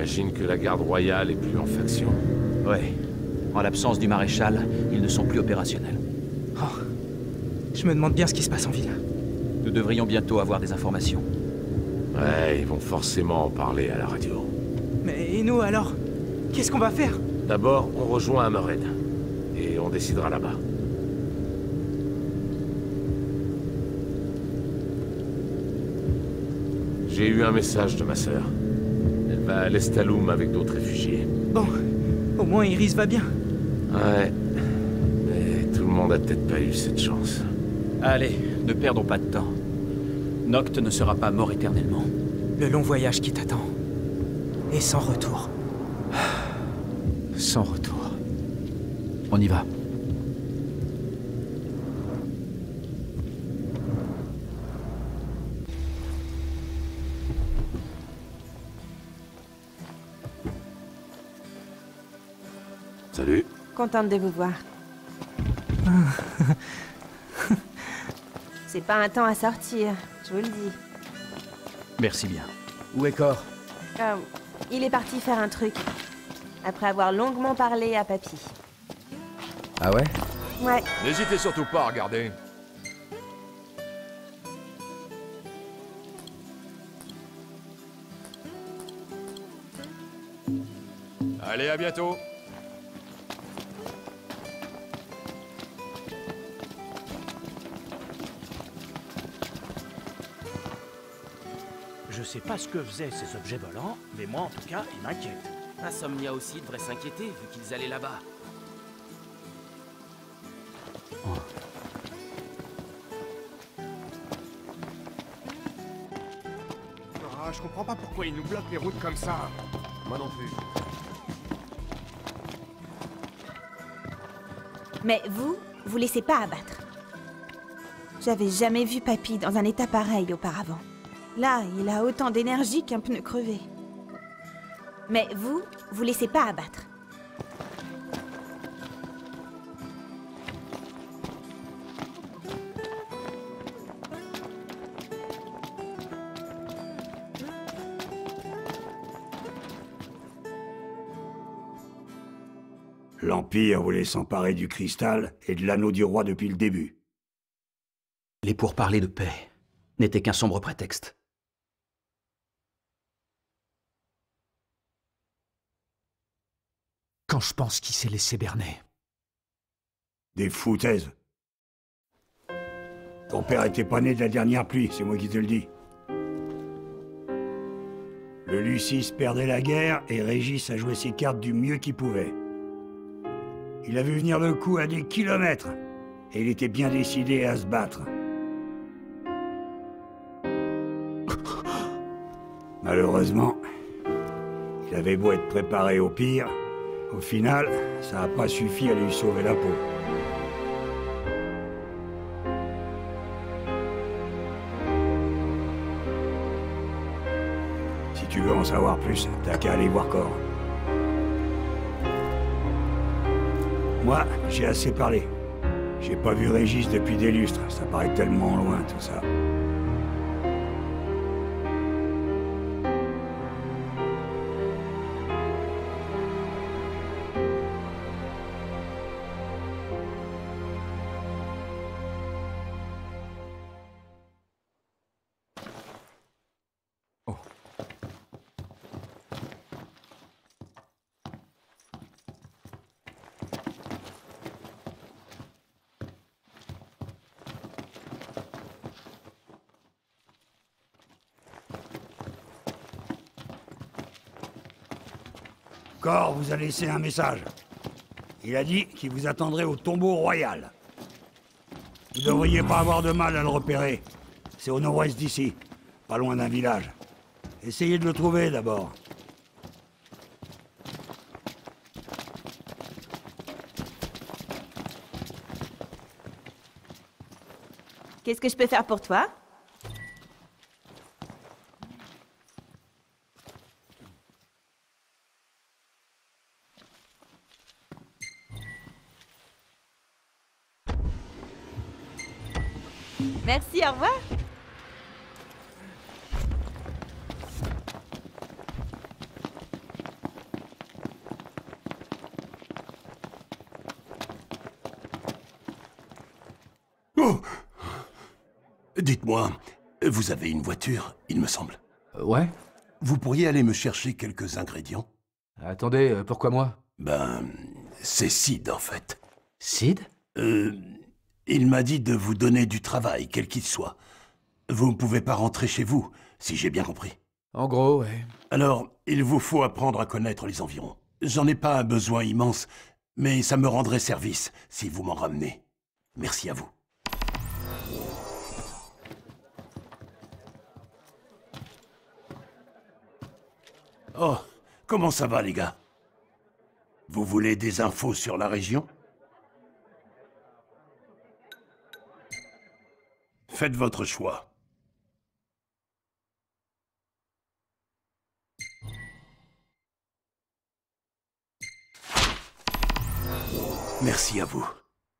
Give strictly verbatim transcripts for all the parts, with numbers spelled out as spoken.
J'imagine que la garde royale est plus en faction. Ouais. En l'absence du maréchal, ils ne sont plus opérationnels. Oh. Je me demande bien ce qui se passe en ville. Nous devrions bientôt avoir des informations. Ouais, ils vont forcément en parler à la radio. Mais et nous alors? Qu'est-ce qu'on va faire? D'abord, on rejoint Hammerhead. Et on décidera là-bas. J'ai eu un message de ma sœur. Elle va à l'Estaloum avec d'autres réfugiés. Bon, au moins Iris va bien. Ouais, mais tout le monde a peut-être pas eu cette chance. Allez, ne perdons pas de temps. Noct ne sera pas mort éternellement. Le long voyage qui t'attend. Et sans retour. Sans retour. On y va. Salut. Contente de vous voir. C'est pas un temps à sortir, je vous le dis. Merci bien. Où est Cor? Euh, il est parti faire un truc. Après avoir longuement parlé à Papy. Ah ouais? Ouais. N'hésitez surtout pas à regarder. Allez, à bientôt. Je sais pas ce que faisaient ces objets volants, mais moi en tout cas, ils m'inquiètent. Insomnia aussi devrait s'inquiéter vu qu'ils allaient là-bas. Ah, je comprends pas pourquoi ils nous bloquent les routes comme ça. Moi non plus. Mais vous, vous laissez pas abattre. J'avais jamais vu Papy dans un état pareil auparavant. Là, il a autant d'énergie qu'un pneu crevé. Mais vous, vous laissez pas abattre. L'Empire voulait s'emparer du cristal et de l'anneau du roi depuis le début. Les pourparlers de paix n'étaient qu'un sombre prétexte. Quand je pense qu'il s'est laissé berner. Des foutaises. Ton père était pas né de la dernière pluie, c'est moi qui te le dis. Le Lucis perdait la guerre et Régis a joué ses cartes du mieux qu'il pouvait. Il a vu venir le coup à des kilomètres et il était bien décidé à se battre. Malheureusement, il avait beau être préparé au pire, au final, ça n'a pas suffi à lui sauver la peau. Si tu veux en savoir plus, t'as qu'à aller voir Cor. Moi, j'ai assez parlé. J'ai pas vu Régis depuis des lustres, ça paraît tellement loin tout ça. Cor vous a laissé un message. Il a dit qu'il vous attendrait au tombeau royal. Vous devriez pas avoir de mal à le repérer. C'est au nord-ouest d'ici, pas loin d'un village. Essayez de le trouver d'abord. Qu'est-ce que je peux faire pour toi? Merci, au revoir. Dites-moi, vous avez une voiture, il me semble. Euh, ouais. Vous pourriez aller me chercher quelques ingrédients? Attendez, euh, pourquoi moi? Ben, c'est Sid, en fait. Sid? Euh... Il m'a dit de vous donner du travail, quel qu'il soit. Vous ne pouvez pas rentrer chez vous, si j'ai bien compris. En gros, ouais. Alors, il vous faut apprendre à connaître les environs. J'en ai pas un besoin immense, mais ça me rendrait service si vous m'en ramenez. Merci à vous. Oh, comment ça va, les gars? Vous voulez des infos sur la région? Faites votre choix. Merci à vous.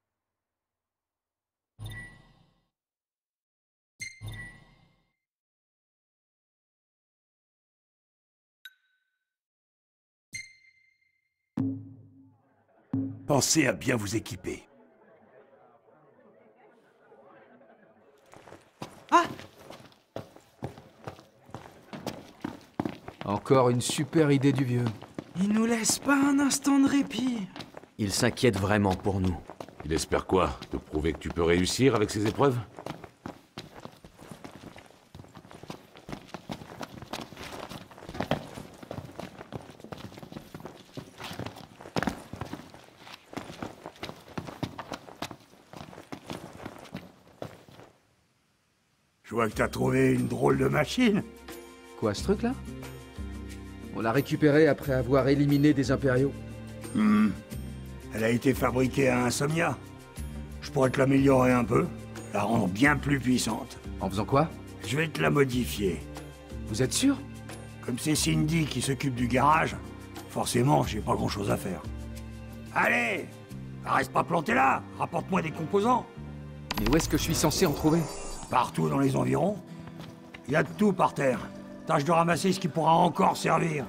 Pensez à bien vous équiper. Ah! Encore une super idée du vieux. Il nous laisse pas un instant de répit. Il s'inquiète vraiment pour nous. Il espère quoi? Te prouver que tu peux réussir avec ces épreuves? Je vois que t'as trouvé une drôle de machine. Quoi, ce truc-là? On l'a récupéré après avoir éliminé des impériaux. Hmm. Elle a été fabriquée à Insomnia. Je pourrais te l'améliorer un peu, la rendre bien plus puissante. En faisant quoi? Je vais te la modifier. Vous êtes sûr? Comme c'est Cindy qui s'occupe du garage, forcément, j'ai pas grand-chose à faire. Allez! Reste pas planté là! Rapporte-moi des composants! Mais où est-ce que je suis censé en trouver? Partout dans les environs. Il y a de tout par terre. Tâche de ramasser ce qui pourra encore servir.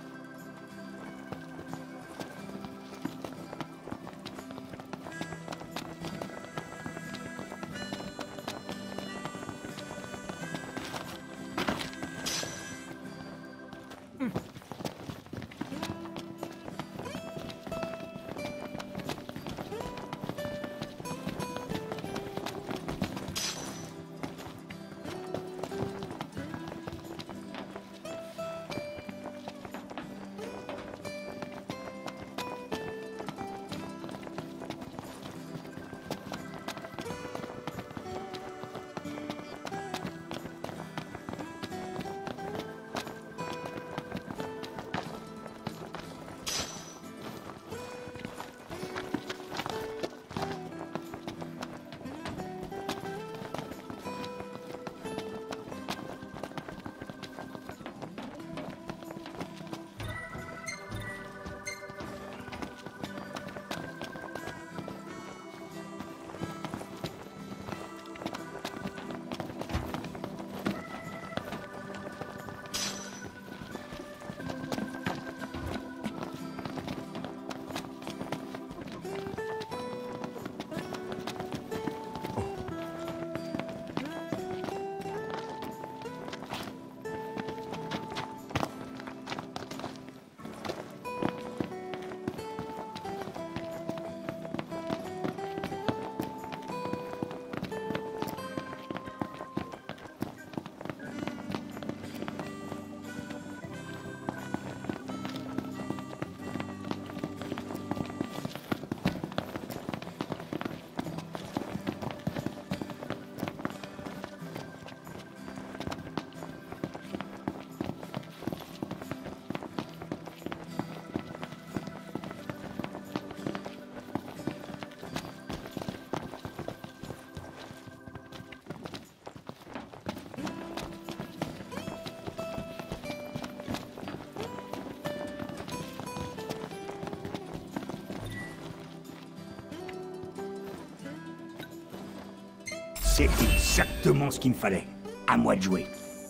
C'est exactement ce qu'il me fallait. À moi de jouer.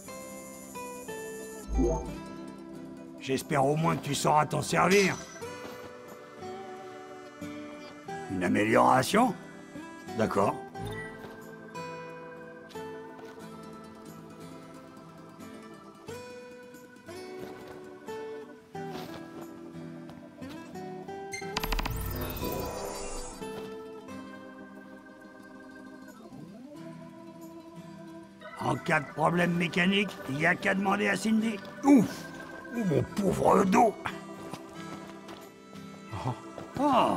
J'espère au moins que tu sauras t'en servir. Une amélioration? D'accord. En cas de problème mécanique, il n'y a qu'à demander à Cindy. Ouf! Oh, mon pauvre dos! Oh! Oh.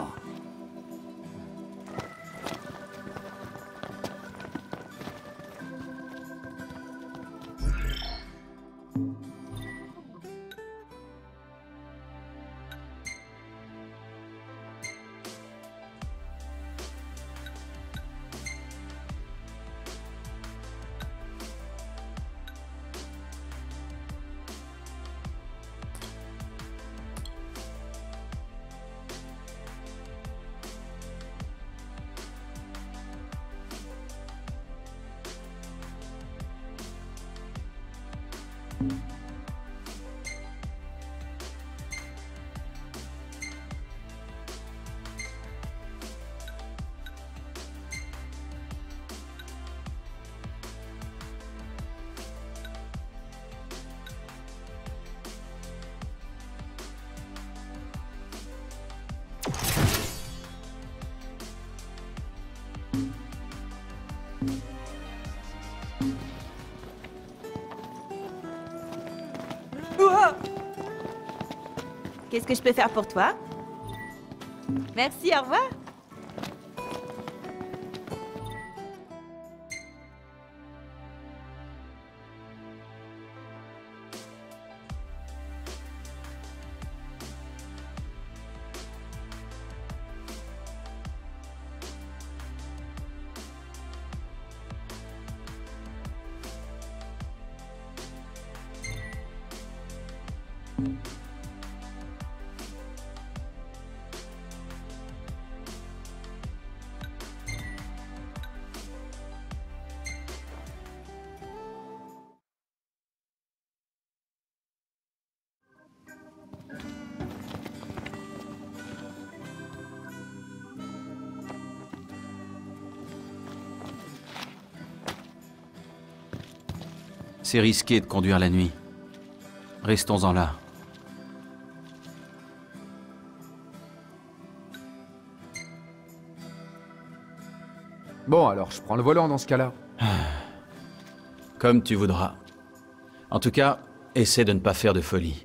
Qu'est-ce que je peux faire pour toi? Merci, au revoir. C'est risqué de conduire la nuit. Restons-en là. Bon, alors, je prends le volant dans ce cas-là. Comme tu voudras. En tout cas, essaie de ne pas faire de folie.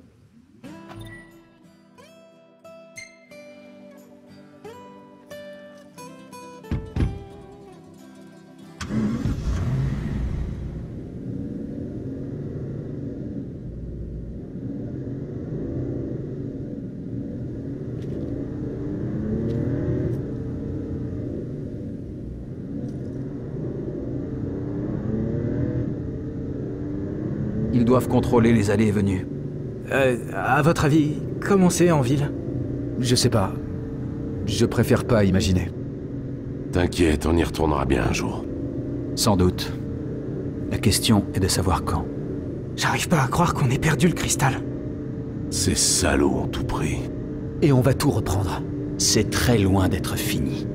Ils doivent contrôler les allées et venues. Euh, à votre avis, comment c'est en ville? Je sais pas. Je préfère pas imaginer. T'inquiète, on y retournera bien un jour. Sans doute. La question est de savoir quand. J'arrive pas à croire qu'on ait perdu le cristal. Ces salauds ont tout pris. Et on va tout reprendre. C'est très loin d'être fini.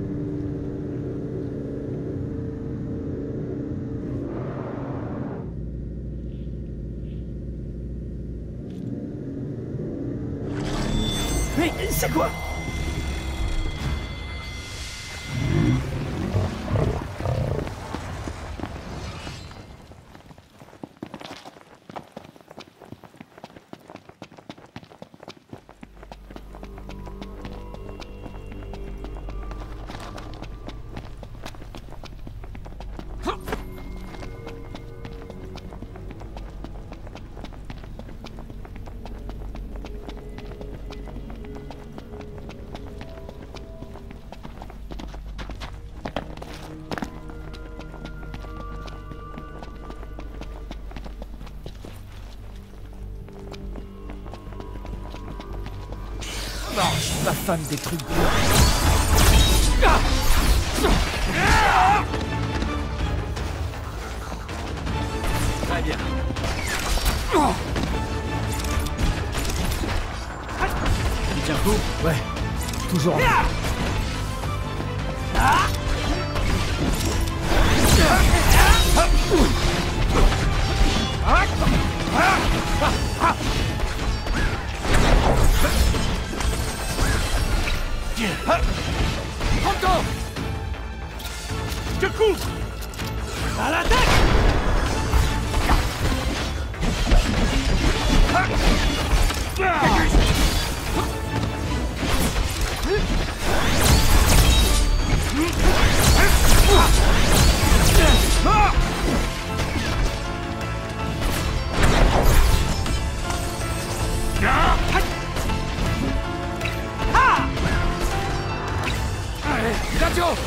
Mais c'est quoi? Ma femme des trucs. Très bien. Tu tiens coup? Ouais, toujours en vie. Prends-toi! Je couvre! À l'attaque! Attention!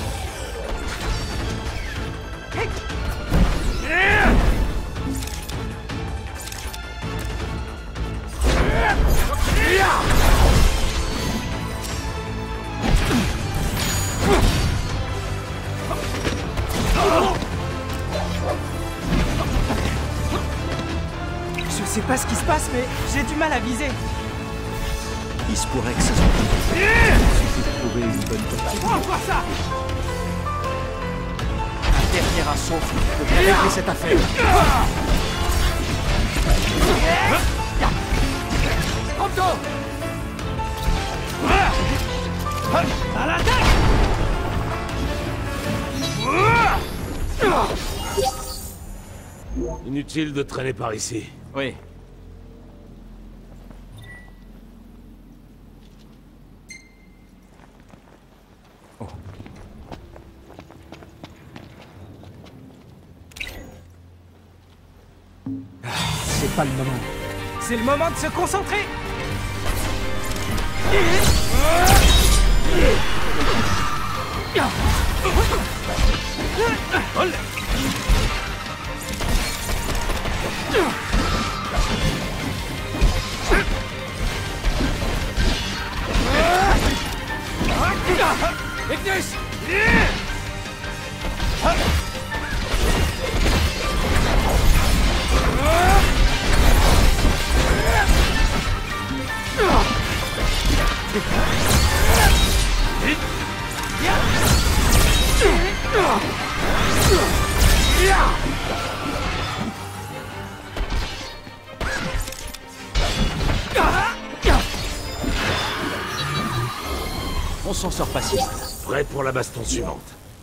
Je sais pas ce qui se passe, mais j'ai du mal à viser. Il se pourrait que ce soit... Il suffit de trouver une bonne tête. On va voir ça! Un dernier assaut devrait régler cette affaire. Prompto! À l'attaque! Inutile de traîner par ici. Oui. Oh. Ah, c'est pas le moment. C'est le moment de se concentrer! Ignis! On s'en sort pas si mal. Prêt pour la baston suivante.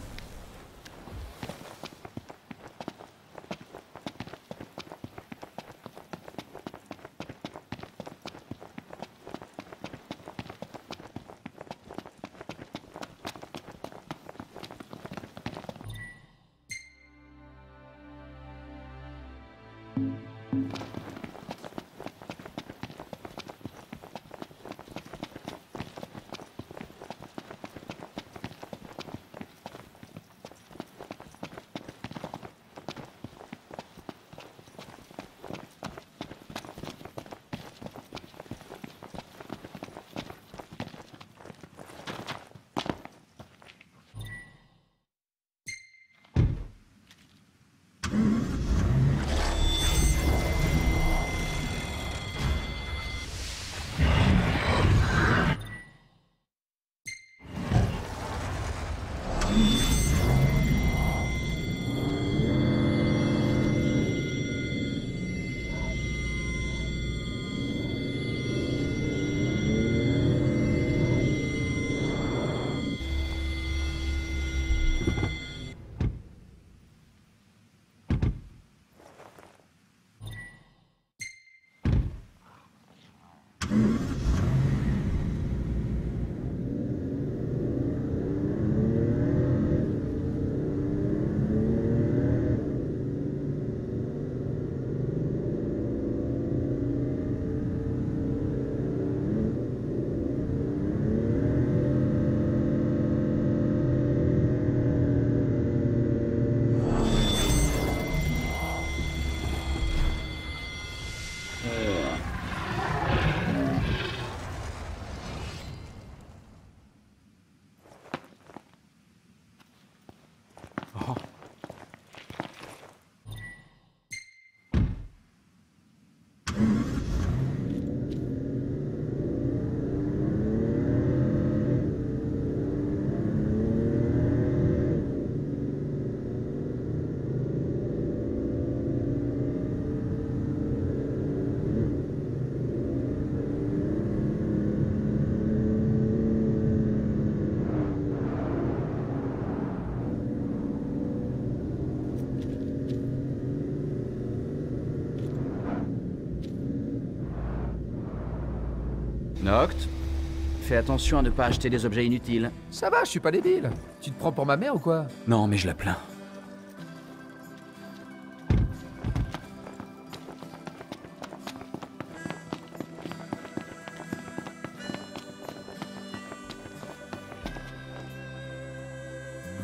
Noct, fais attention à ne pas acheter des objets inutiles. Ça va, je suis pas débile. Tu te prends pour ma mère ou quoi? Non, mais je la plains.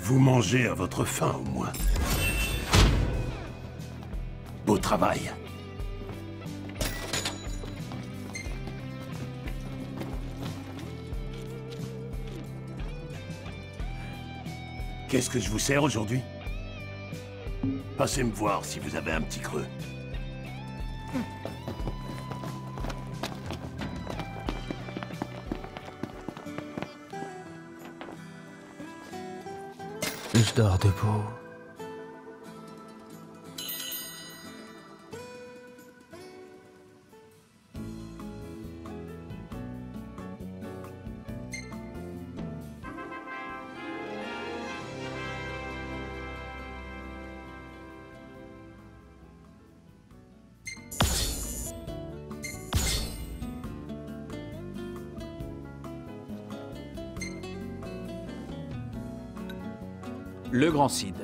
Vous mangez à votre faim, au moins. Beau travail. Qu'est-ce que je vous sers aujourd'hui? Passez me voir si vous avez un petit creux. Je dors debout. Le Grand Cid.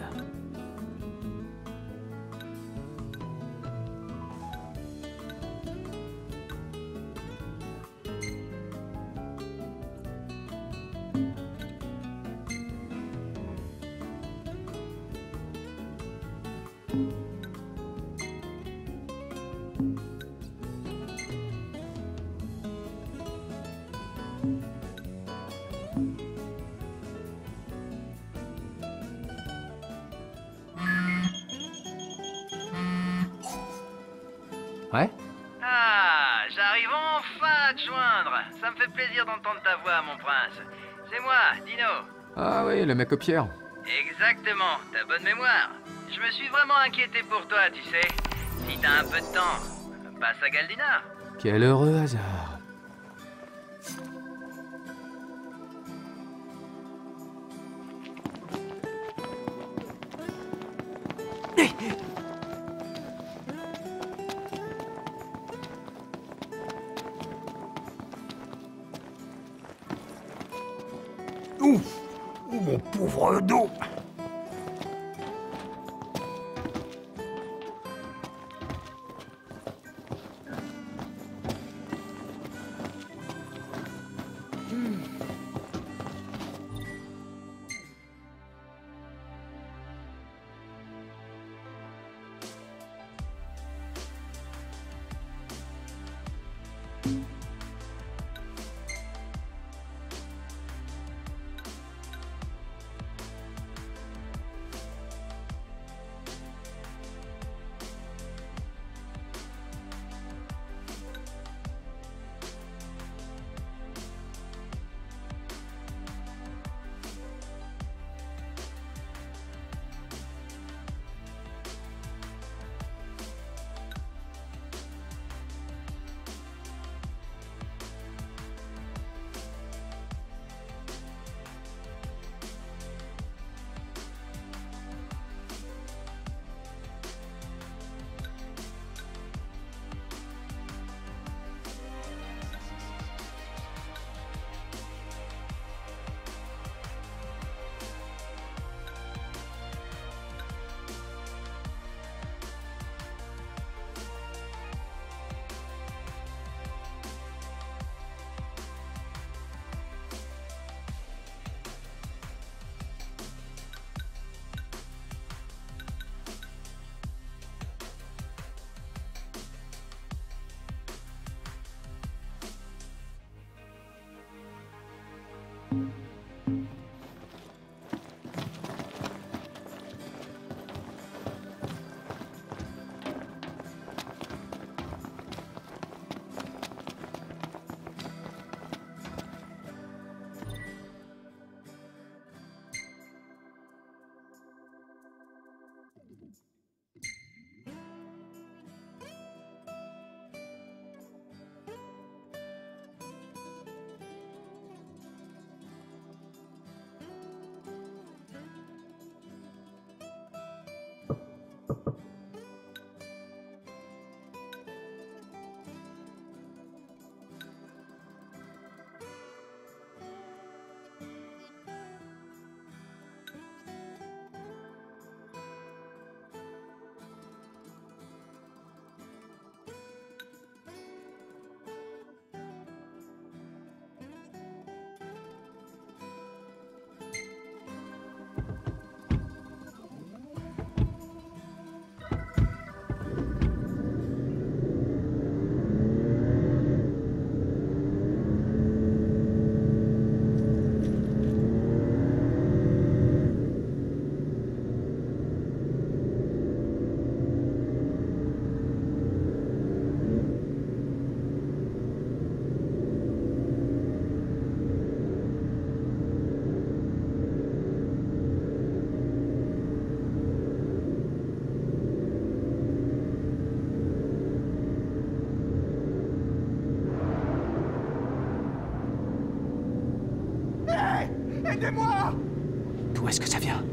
Ouais? Ah, j'arrive enfin à te joindre. Ça me fait plaisir d'entendre ta voix, mon prince. C'est moi, Dino. Ah oui, le mec aux pierres. Exactement, t'as bonne mémoire. Je me suis vraiment inquiété pour toi, tu sais. Si t'as un peu de temps, passe à Galdina. Quel heureux hasard. Ouf! Oh, mon pauvre dos! Aidez-moi! D'où est-ce que ça vient?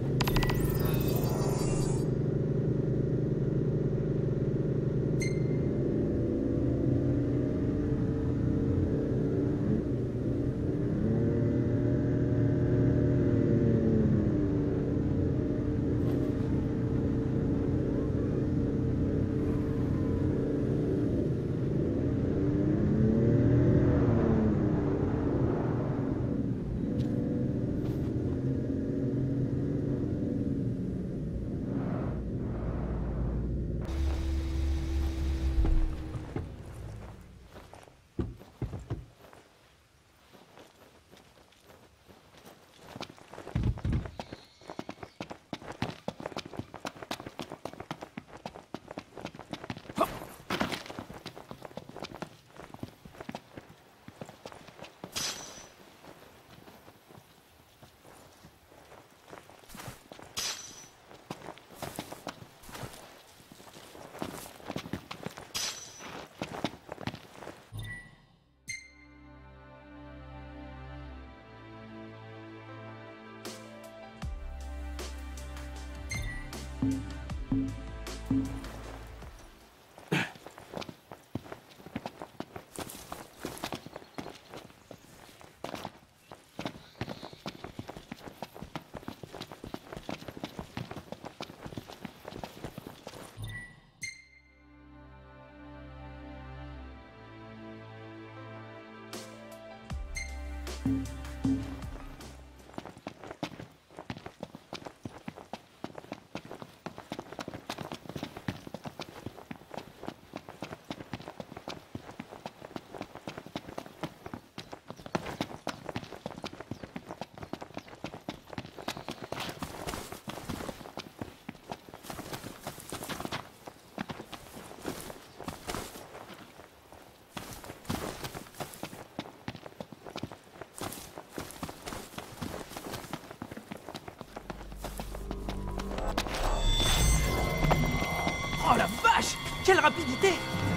Oh la vache! Quelle rapidité!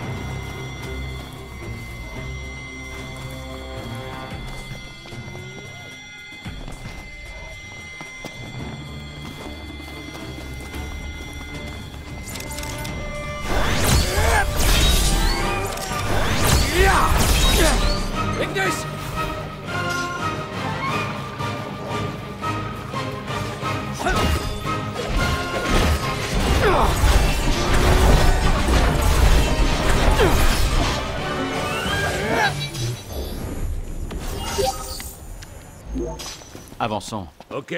Ignis! Avançons. Ok.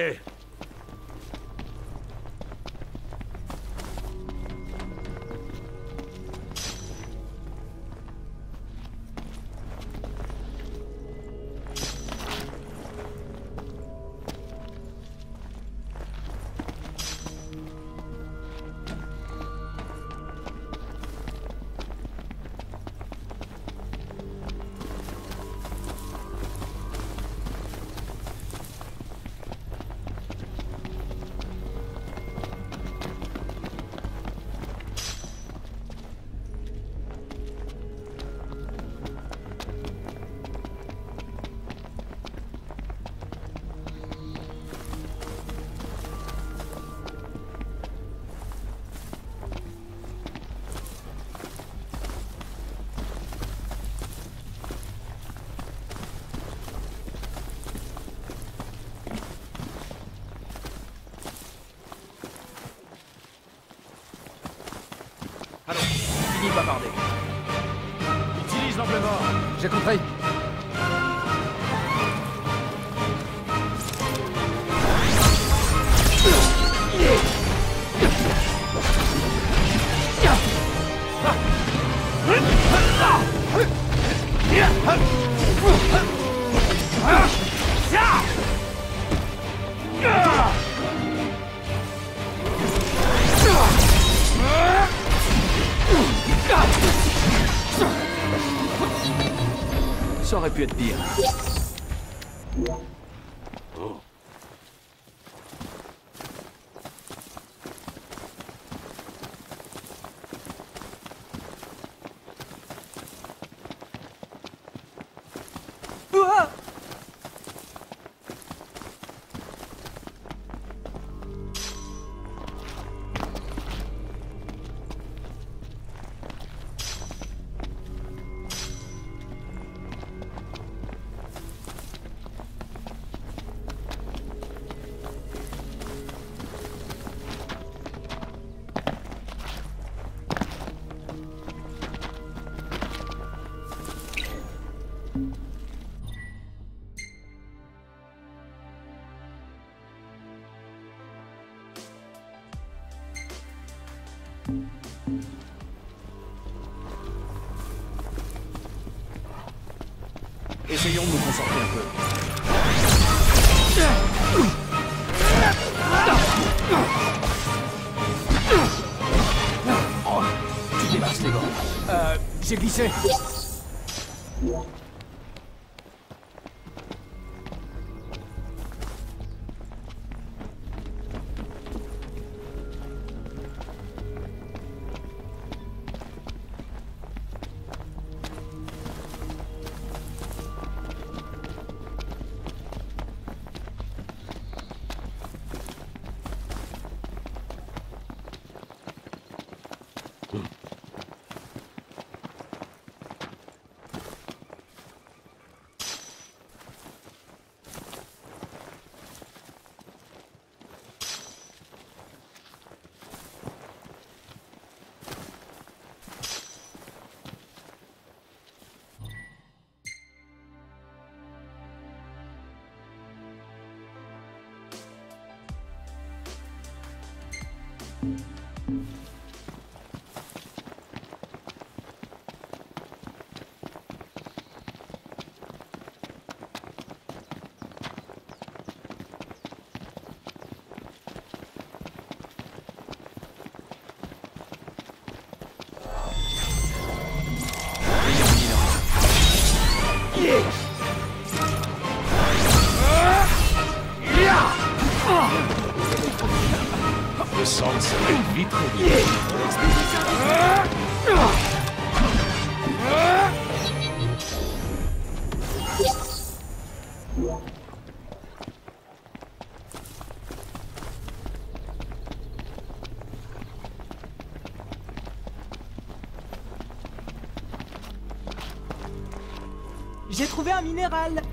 Fini de bavarder. Utilise l'angle mort. J'ai compris. Ça aurait pu être pire. Oh. Essayons de nous concentrer un peu. Oh, tu dépasses les gants. Euh, j'ai glissé. Le sang s'est vite réduit. J'ai trouvé un minéral.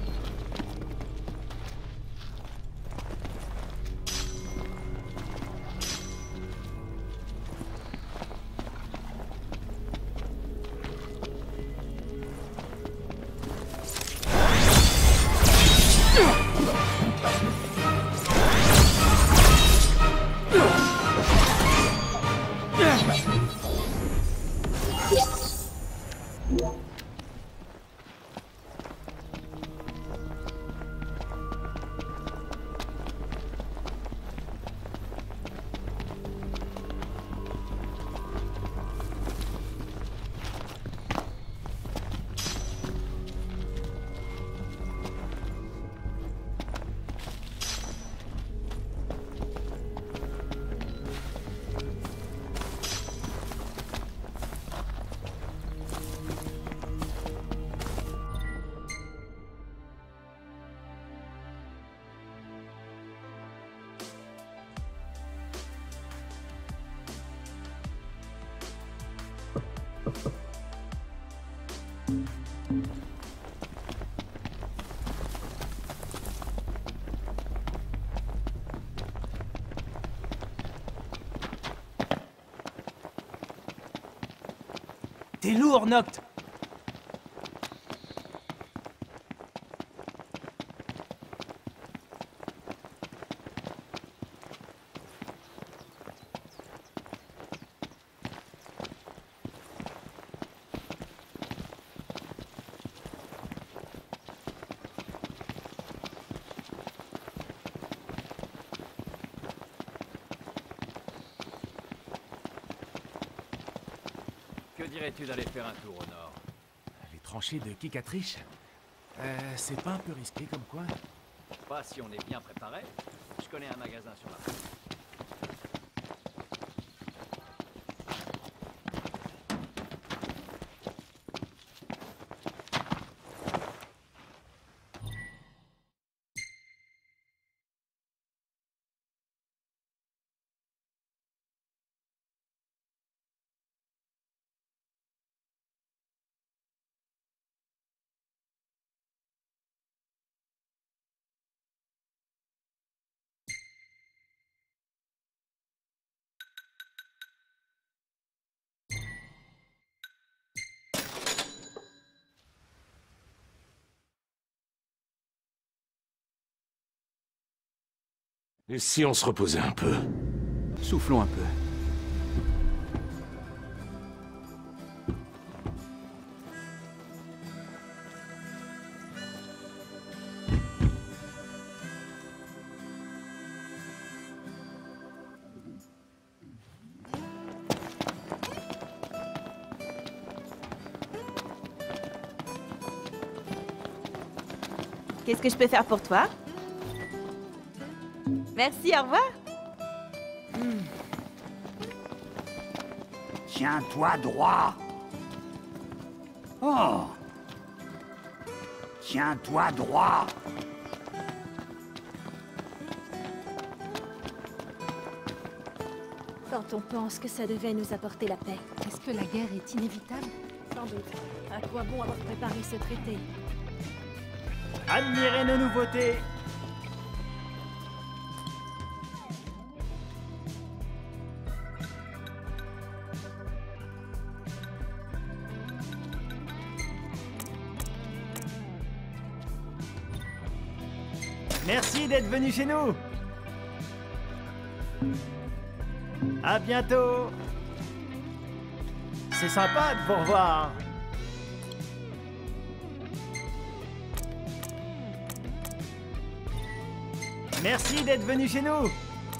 T'es lourd, Noct. Que dirais-tu d'aller faire un tour au nord? Les tranchées de Kikatriche euh, c'est pas un peu risqué comme quoi? Pas si on est bien préparé. Je connais un magasin sur la route. Et si on se reposait un peu? Soufflons un peu. Qu'est-ce que je peux faire pour toi? Merci, au revoir. Hmm. Tiens-toi droit. Oh. Tiens-toi droit. Quand on pense que ça devait nous apporter la paix. Est-ce que la guerre est inévitable? Sans doute. À quoi bon avoir préparé ce traité? Admirez nos nouveautés. Merci d'être venu chez nous. À bientôt. C'est sympa de vous revoir. Merci d'être venu chez nous.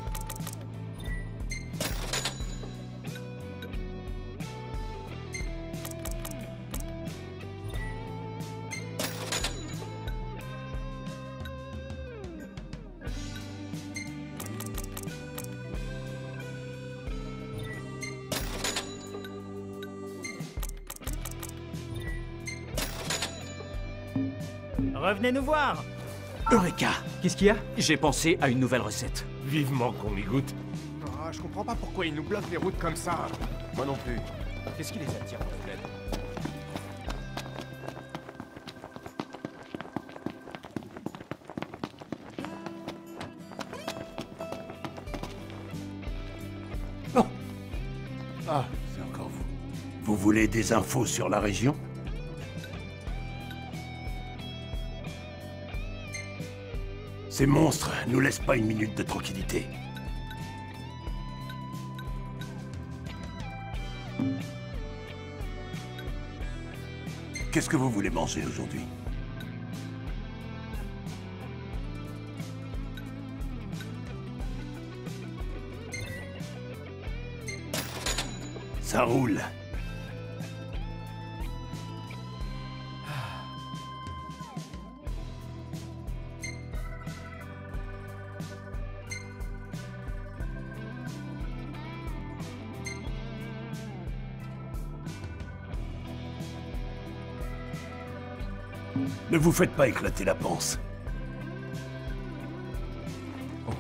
Revenez nous voir. Eureka! Qu'est-ce qu'il y a? J'ai pensé à une nouvelle recette. Vivement qu'on y goûte. Ah, je comprends pas pourquoi ils nous bloquent les routes comme ça. Moi non plus. Qu'est-ce qui les attire dans la plaine? Oh. Ah, c'est encore vous. Vous voulez des infos sur la région? Ces monstres nous laissent pas une minute de tranquillité. Qu'est-ce que vous voulez manger aujourd'hui? Ça roule. Ne vous faites pas éclater la panse. Oh.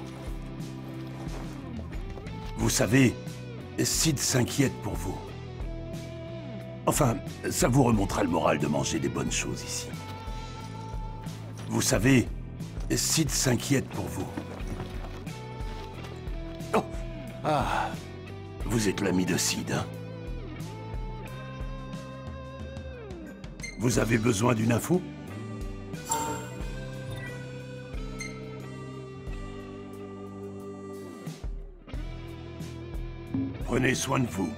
Vous savez, Sid s'inquiète pour vous. Enfin, ça vous remontera le moral de manger des bonnes choses ici. Vous savez, Sid s'inquiète pour vous. Oh. Ah, vous êtes l'ami de Sid, hein? Vous avez besoin d'une info? Prenez soin de vous.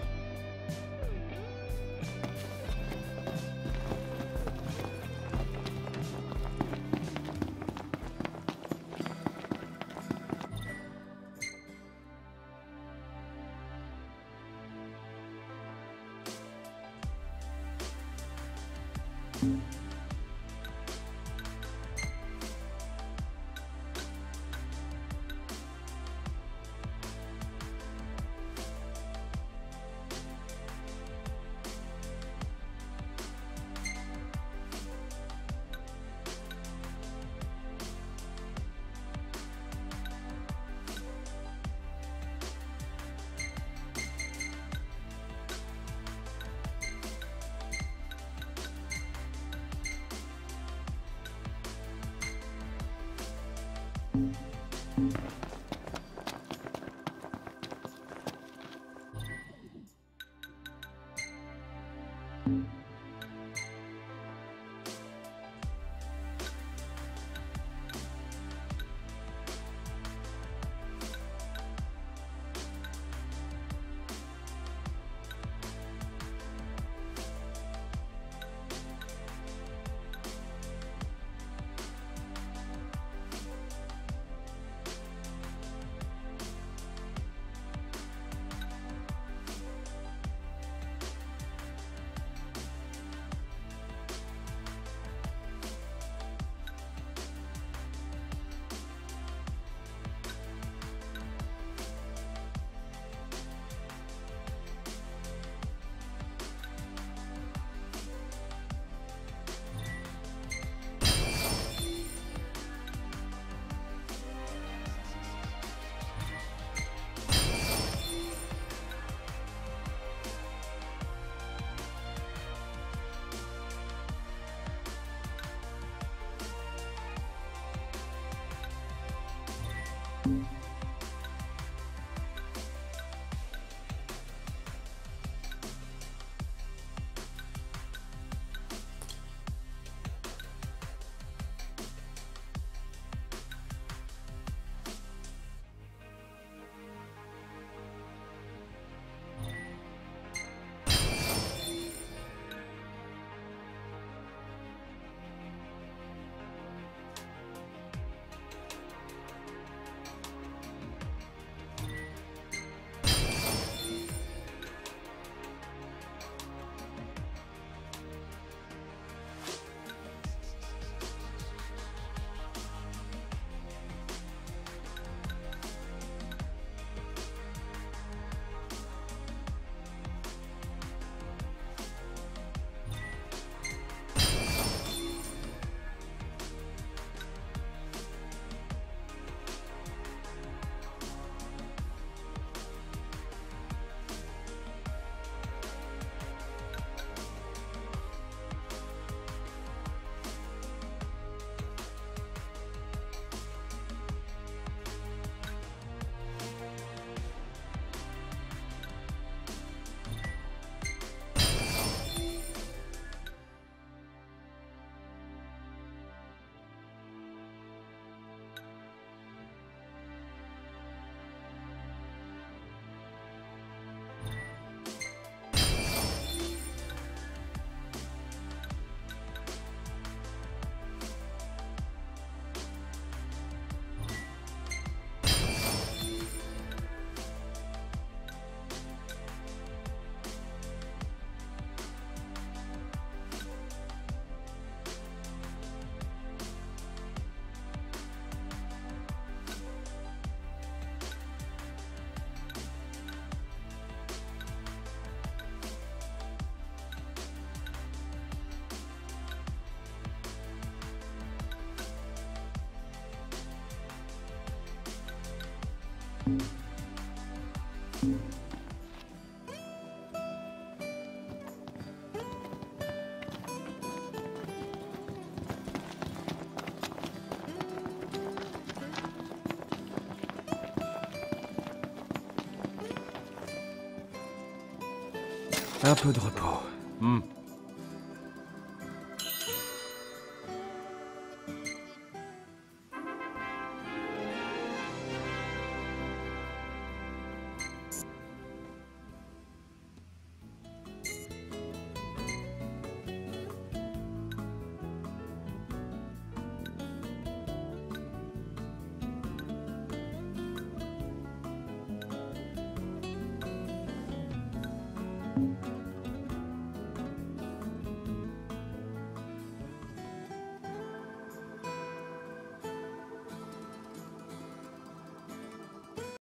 Un peu de repos. Hmm.